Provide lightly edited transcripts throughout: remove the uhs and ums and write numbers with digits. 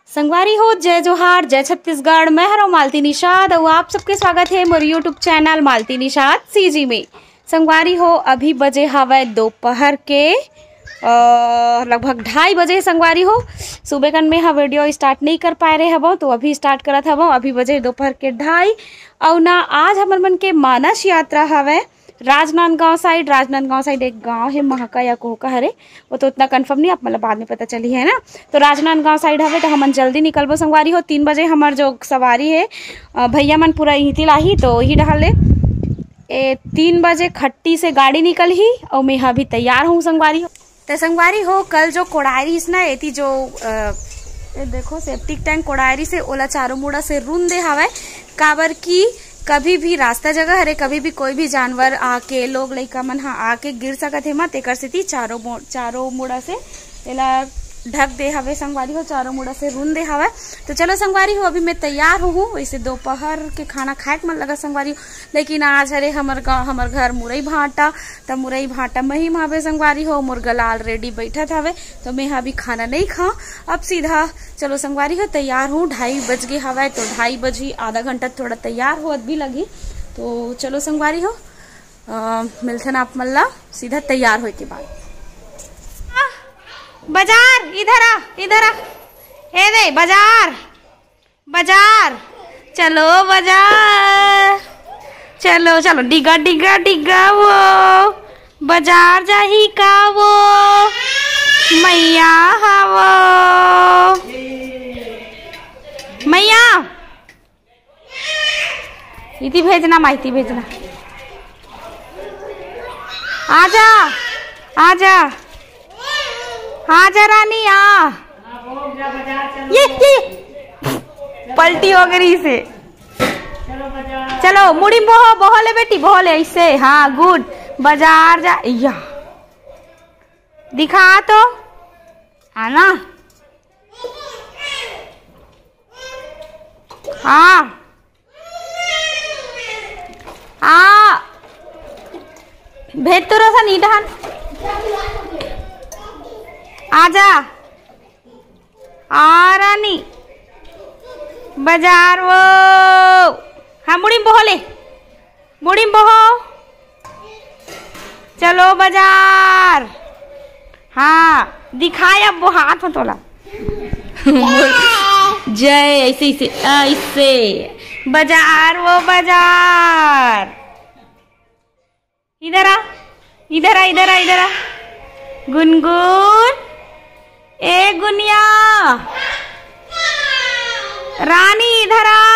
संगवारी हो जय जोहार जय छत्तीसगढ़। मैं हूं मालती निषाद और आप सबके स्वागत है मेरे YouTube channel Malti Nishad CG में। संगवारी हो अभी बजे हवा दोपहर के लगभग 2:30 बजे। संगवारी हो सुबह कन में वीडियो स्टार्ट नहीं कर पाए रहे हबो तो अभी स्टार्ट करत हबो। अभी बजे दोपहर के 2:30 और ना आज हमर मन के मानस यात्रा हवे राजनांदगांव साइड। राजनांदगांव साइड एक गांव है महका या कोहका हरे, वो तो उतना कंफर्म नहीं, आप मतलब बाद में पता चली है ना। तो राजनांदगांव साइड हवे तो हमन जल्दी निकलबो संगवारी हो। 3 बजे हमार जो सवारी है भैया मन पूरा इहिती लाही तो ही डहले 3 बजे खट्टी से गाड़ी निकल ही और मैं अभी तैयार हूँ संगवारी हो। तो संगवारी हो कल जो कोड़ारी ना एती जो देखो सेप्टिक टैंक कोड़ारी से ओला चारों मुड़ा से रुन दे हवे काबर की कभी भी रास्ता जगह हरे, कभी भी कोई भी जानवर आके लोग लइका मन आके गिर सकत है मत, एकर सेती चारों मुड़ा से एला ढक दे हवे संगवारी हो, चारों मुड़ा से रुन दे हवे। तो चलो संगवारी हो अभी मैं तैयार हूँ। वैसे दोपहर के खाना खाए के मन लगा संगवारी हो, लेकिन आज हरे हमर घर मुरई भाटा, तब मुरई भाटा महिम हवे संगवारी हो। मुर्गा ऑलरेडी बैठत हवे तो मैं अभी खाना नहीं खा, अब सीधा चलो संगवारी हो तैयार हूँ। 2:30 बज गए हवा तो 2:30 बजे आधा घंटा थोड़ा तैयार हो भी लगी। तो चलो संगवारी हो मिलथन आप मल्ला सीधा तैयार हो के बाद। बाजार इधर आ हे दे बाजार चलो बाजार चलो चलो डिगा डिगा डिगा वो बाजार जाही का वो मैया हावो मैया इति भेजना माहिती भेजना आजा आजा हाँ जा रानी आ ये पलटी हो गई से। चलो मुड़ी बहो ले बेटी बहो ले ऐसे। हाँ गुड बाजार जा या दिखा तो आना। हाँ भेज तो रोसा नी डहन आजा आ रानी बाजार वो। हाँ मुड़ी बहो ले मुड़ी बहो चलो बाजार। हाँ दिखाए अब वो हाथ में तोला जय ऐसे ऐसे ऐसे बाजार वो बाजार। इधर आ इधर आ इधर आ इधर आ गुनगुन ए गुनिया रानी इधर आ।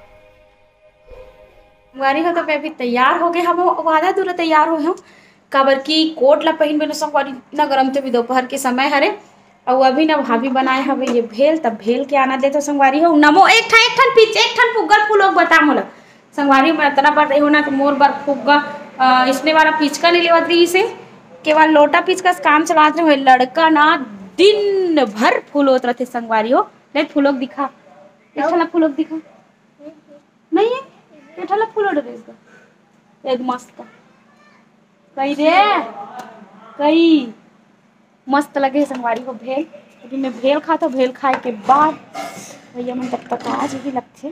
संगवारी हो तो मैं अभी तैयार हो गए हम आधा दूर तैयार हुए हूँ काबर की कोट ला पहन बेनो संगवारी इतना गर्म तो भी दोपहर के समय हरे और अभी ना भाभी बनाए हवे ये भेल तब भेल के आना दे तो संगवारी हो नमो एक ठन फुग्गा फूलोग बता मोला संगवारी मैं इतना बार रही हो ना तो मोर बार फुग्गा इसने वाला पिचका नहीं लेवत रही से केवल लोटा पीच का काम चलाते हुए लड़का ना दिन भर फूल होत रहते संगवारी हो। ले फूलोग दिखा एक फूलोग दिखा नहीं है एक फूल एक मस्त कही दे कही मस्त लगे संगवारी को भेल। अभी मैं भेल खाता हूँ, भेल खाए के बाद भैया मन तब तक आज भी लगते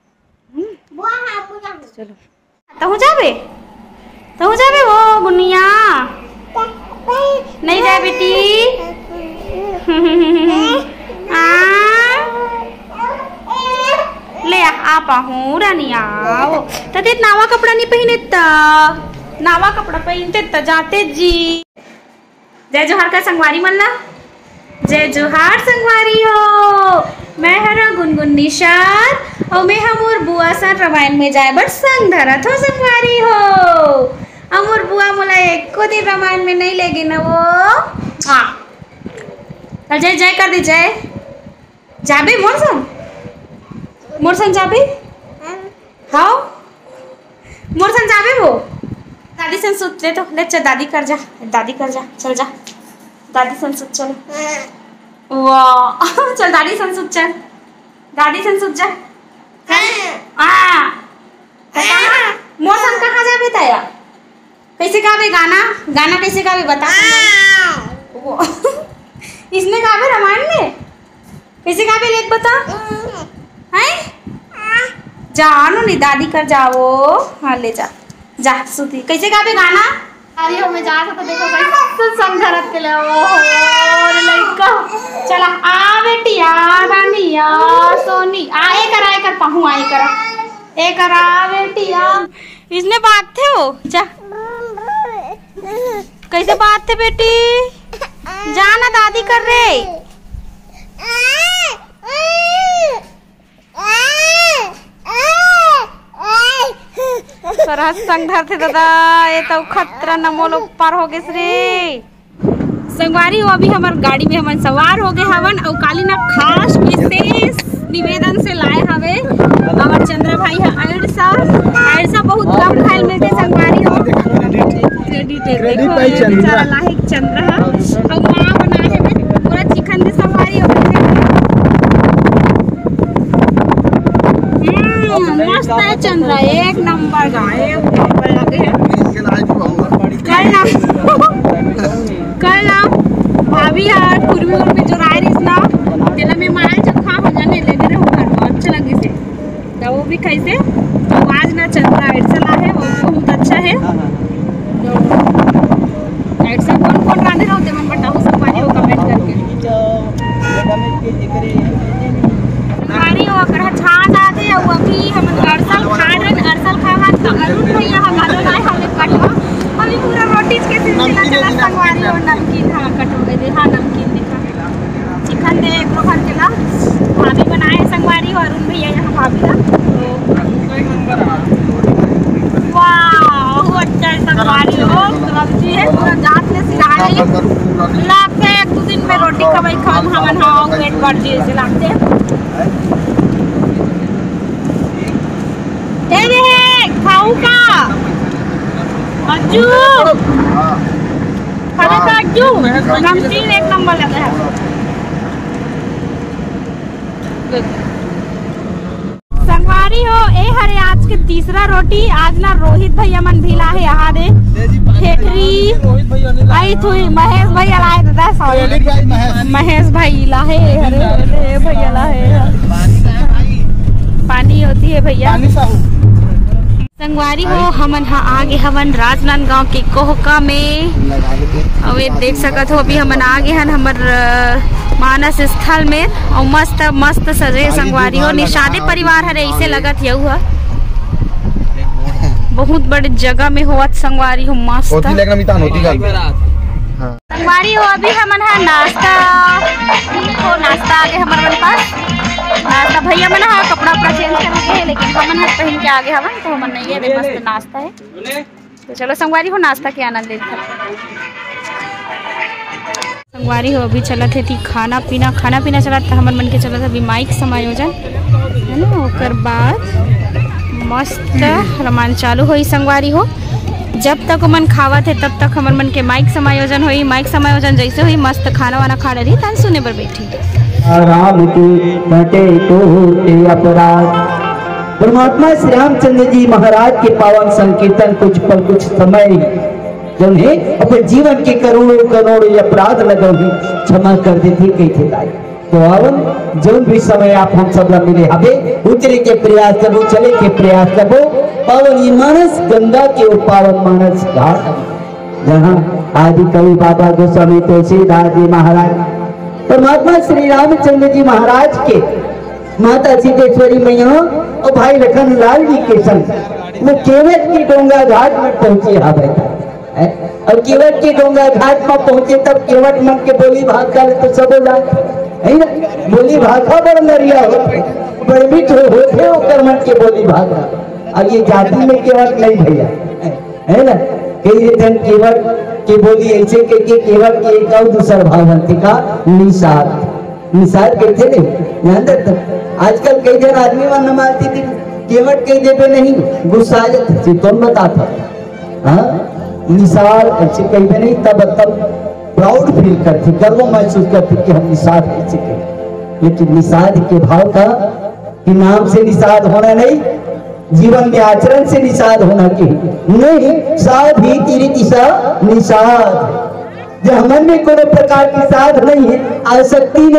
चलो तहु जाबे वो गुनिया नहीं जाए बेटी ले आ पाहू रानी आओ तते नावा कपड़ा नहीं पहने नावा कपड़ा पहनते त जाते जी। जय जोहार का संगवारी मल्ला जय जोहार संगवारी हो। मैं हरा गुनगुन निषाद और मैं हमोर बुआ सन रामायण में जाए बर संग धरत हो संगवारी हो। अमोर बुआ मोला एको दिन रामायण में नहीं लेगी ना वो। हाँ जय जय कर दी जय जाबे मोरसन जाबे हाँ मोरसन जाबे वो दादी सन सुत ले तो ले चल दादी कर जा चल जा दादी सन सुत चल वाह चल दादी सन सुत जा मोरसन कहाँ जाबे ताया कैसे गावे गाना कैसे गावे बता। इसने गावे रामायण में कैसे गावे लेख बता हैं? जानो नहीं दादी कर जाओ। हाँ ले जा जा सुती। कैसे गावे गाना? अरे हमें जा तो देखो कैसे संघरत के ले ओ लड़का। चला आ बेटी आ रानी आ सोनी आए कर पहू आए कर ए करा बेटी आ। इसने बात थे हो जा। कैसे बात थे बेटी? जाना दादी कर रे। सरहद संघर थे दादा ये तो खतरा न मोल ऊपर हो गए रे। संगवारी हो अभी हमार गाड़ी में हमन सवार हो गए हवन और काली ना खास विशेष निवेदन से लाए हवे हमार चंद्र भाई है अड़सा बहुत कम खाइल मिलते संगवारी हो। क्रेडिट पाई चंद्र लाहे चंद्र है और मां बनाए है पूरा चिकन दे संगवारी हो। मस्त है चंद्र एक नंबर का एक नंबर लगे है। कल ना भाभी यार पूर्वी और में जो राय रिसना तेला में माय चखा हो जाने लगे रे घर में अच्छा लगे से तो वो भी कैसे आवाज ना चंद्रा ऐसा है वो बहुत अच्छा है। तो ऐसा कौन रांधे रहते मन बताओ सब पानी हो कमेंट करके। गाड़ी हो कर छान आते और अभी हम अरसल खा तो अरुण भैया हमारे लाए हमें कटवा अभी पूरा रोटी के सिलसिला चला संगवारी और नमकीन हाँ कट हो गए हाँ नमकीन देखा चिकन दे एक भर के ला भाभी बनाए संगवारी और अरुण भैया यहाँ भाभी ना वाह अच्छा संगवारी हो सब्जी है पूरा जात में सिला रही लगते एक दो दिन में रोटी कमाई खाम हमन हाँ पेट बढ़ दिए से लगते खाऊ का अज्जू खाने का अज्जू नमकीन एक नंबर लगा है। संगवारी हो ए हरे आज के तीसरा रोटी आज ना रोहित भैया मन भिला है यहाँ दे ठेठरी आई थी महेश भैया लाए दादा महेश भाई लाहे हरे भैया लाहे पानी होती है भैया। संगवारी हो हमन आगे हवन राजनांदगांव के कोहका में और ये देख सकत हो अभी हमन आगे हन हमर मानस स्थल में और मस्त मस्त सजे संगवारी हो निषादे परिवार हरे ऐसे लगत है बहुत बड़े जगह में होत संगवारी हो मस्त संगवारी हो अभी हमन नाश्ता आगे हमारे पास नाश्ता भैया मन कपड़ा उपड़ा चेंज करके है लेकिन हमन पहन के आगे हवन तो हमन नहीं है मस्त नाश्ता है तो चलो संगवारी हो नाश्ता के आनंद लेते संगवारी हो अभी चलत है खाना पीना चलत हमन मन के चलत अभी माइक समायोजन है ना ओकर बाद मस्त रमान चालू होई संगवारी हो जब तक मन खावत है तब तक हमन मन के माइक समायोजन होई माइक समायोजन जैसे हुई मस्त खाना वाना खा रही तन सुने पर बैठी राम की कटे तो अपराध परमात्मा श्री रामचंद्र जी महाराज के पावन संकीर्तन कुछ पर कुछ समय जिन्हें अपने जीवन के करोड़ों अपराध लगे हुए क्षमा कर देती कही थे तो आवन जो भी समय आप हम सब मिले हवे उतरे के प्रयास करो चले के प्रयास करो पावन ये मानस गंगा के पावन मानस घाट जहाँ आदि कवि बाबा गोस्वामी तुलसीदास जी महाराज परमात्मा श्री रामचंद्र जी महाराज के माता सिद्धेश्वरी मैया और भाई लखन लाल जी के संग वो केवट की डोंगा घाट में पहुंचे हा बैठा और केवट के डोंगा घाट में पहुंचे तब केवट मन के बोली भाग कर तो सब है ना बोली भाषा बड़ नरिया होते बड़े मिठ होते ओकर मन के बोली भाषा अब ये जाति में केवट नहीं भैया है ना कई जन केवट के बोली ऐसे के केवट के एक और दूसर भावंती का निषाद कहते नहीं जानते तो आजकल कई जन आदमी मन मारती थी केवट कह देते नहीं गुस्सा आ जाते कौन बताता हाँ निषाद ऐसे कहते नहीं तब प्राउड फील करती गर्व महसूस करती कि हम निषाद ऐसे कहें लेकिन निषाद के भाव का कि नाम से निषाद होना नहीं जीवन में आचरण से निषाद होना चाहिए नहीं साध ही तेरी दिशा निषाद जब मन में कोई प्रकार की साध नहीं है आसक्ति नहीं है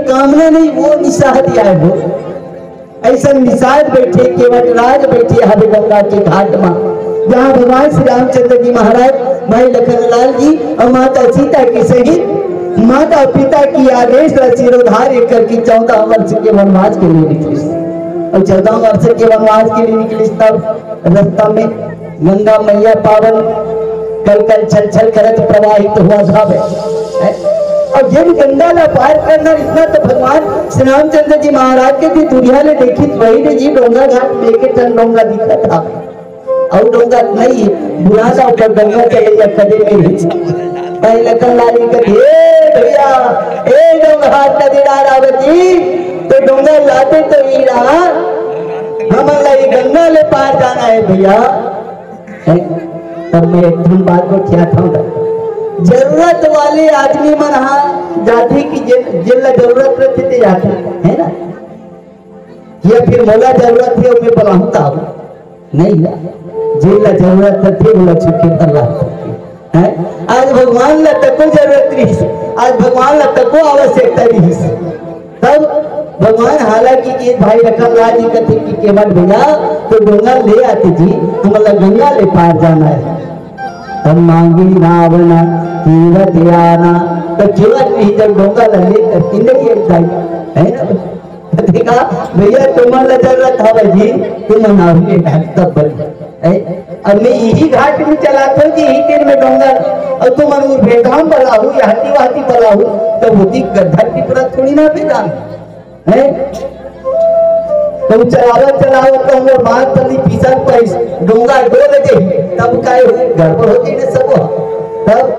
कामना नहीं, वो निशाह दिया है। वो ऐसा निषाद बैठे, केवटराज बैठे हरे गंगा के घाट में, जहाँ भगवान श्री रामचंद्र जी महाराज, भाई लखनलाल जी और माता सीता के सहित माता पिता की आदेश शिरोधार्य करके 14 वर्ष के वनवास के लिए निकले। और 14 वर्ष के वनवास के लिए निकले, तब रास्ता में गंगा मैया पावन कल कल छल छल करत प्रवाहित हुआ धावे। और जिन गंगा ला पार करना इतना तो भगवान श्री रामचंद्र जी महाराज के भी दुनिया ने देखी, वही ने जी डोंगा घाट में के टन डोंगा दिखा था। और डोंगा नहीं बुरा सा ऊपर गंगा चले जा कदे में भाई लखन लाली के भैया ए डोंगा घाट नदी रावती तो डोंगा लाते तो हीरा हमारा ये गंगा ले पार जाना है भैया। तब मैं एक बात को क्या था, जरूरत वाले आदमी मन जाति की जिला जरूरत रहती थी जाती है ना, या फिर मोला जरूरत है मैं बोलाऊंगा नहीं ना, जिला जरूरत थी बोला चुके पर है। आज भगवान ला तको जरूरत रही, आज भगवान ला तको आवश्यकता रही। तब भगवान हालांकि ये भाई लखनलाल जी कहते कि केवल भैया तो गंगा ले आते जी, हमारा गंगा ले पार जाना है। तब मांगी रावण कीवत आना, तो कीवत नहीं जब डोंगा ले करके नहीं जाए है ना, देखा भैया तुम्हारा जरूरत है जी, तुम नावे तब बन। अब मैं यही घाट में चलाता हूँ कि यही दिन में डोंगा, और तुम अनूर भेदाम बला हूँ या हाथी वाती बला हूँ, तो वो धरती पर थोड़ी ना भेदाम है। तुम चलावत तो हम बात पली पीछा पैस डोंगा डोल दे, तब का गड़बड़ होती है सब। तब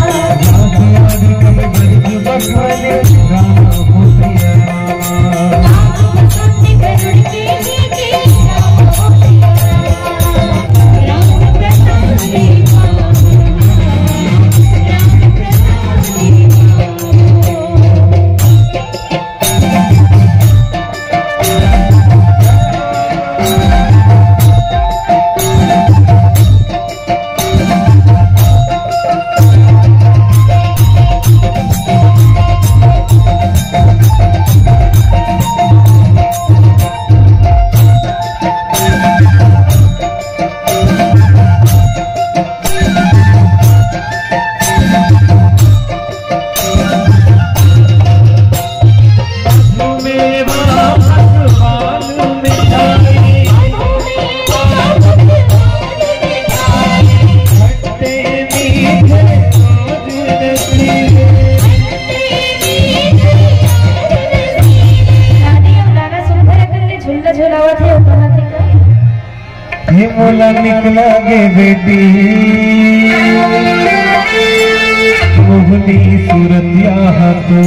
मोला निकला गे बेटी मोहनी सूरतिया तो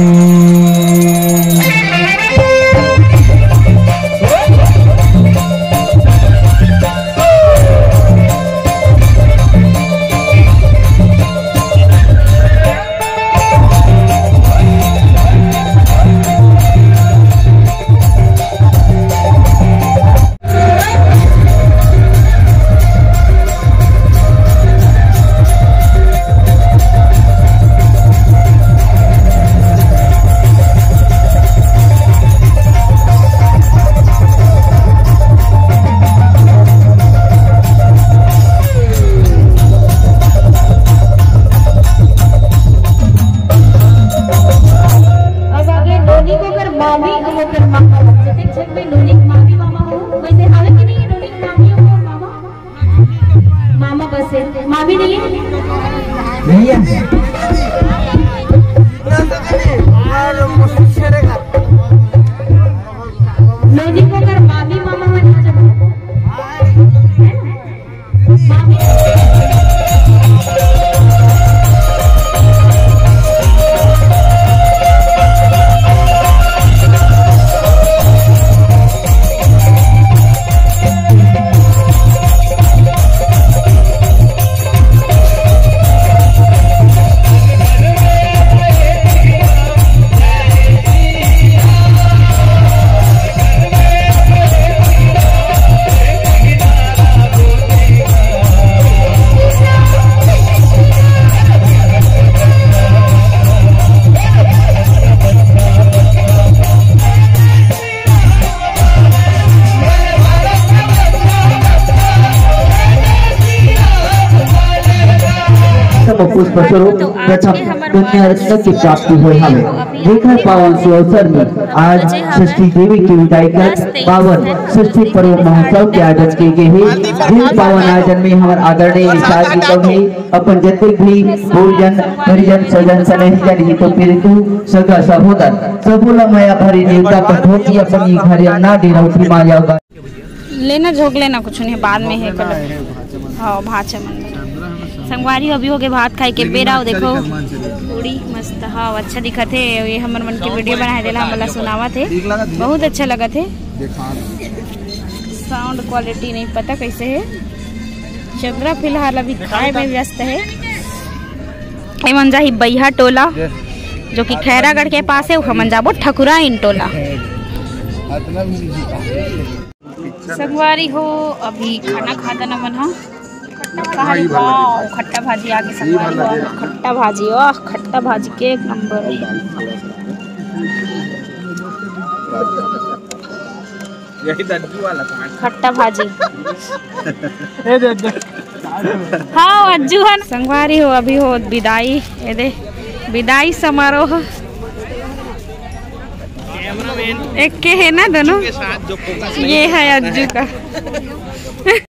मामी नहीं है नदी को अगर मामी मामा में ना जब मामी पुष्प स्वरूप प्रथम कन्या रत्न की प्राप्ति हुई हमें देखकर पावन से अवसर में आज षष्ठी देवी की विदाई कर पावन षष्ठी पर्व महोत्सव के आयोजन किए गए हैं। जिन पावन आयोजन में हमारे आदरणीय निषाद जी को भी अपन जितने भी गुरुजन परिजन सजन सनेही जन तो पितु सगा सहोदर सबूला माया भरी देवता कठोर की अपनी घर ना डेरा उठी माया लेना झोंक लेना कुछ नहीं बाद में है कल। हाँ भात है मंदिर संगवारी अभी हो गए भात खाई के बेरा देखो पूरी मस्त। हाँ अच्छा दिखा थे ये हमर मन के वीडियो बनाए देला हमला सुनावा थे बहुत अच्छा लगा थे। साउंड क्वालिटी नहीं पता कैसे है। चंद्रा फिलहाल अभी खाए में व्यस्त है। एमन जाही बैहा टोला जो कि खैरागढ़ के पास है, हमन जाबो ठकुरा इन टोला। संगवारी हो अभी खाना खाता न मन खट्टा भाजी आगे संगवारी हो खट्टा भाजी खट्टा भाजी के एक नंबर खट्टा भाजी। हाँ अज्जू है संगवारी हो अभी हो विदाई दे विदाई समारोह एक के है ना दोनों ये है अज्जू का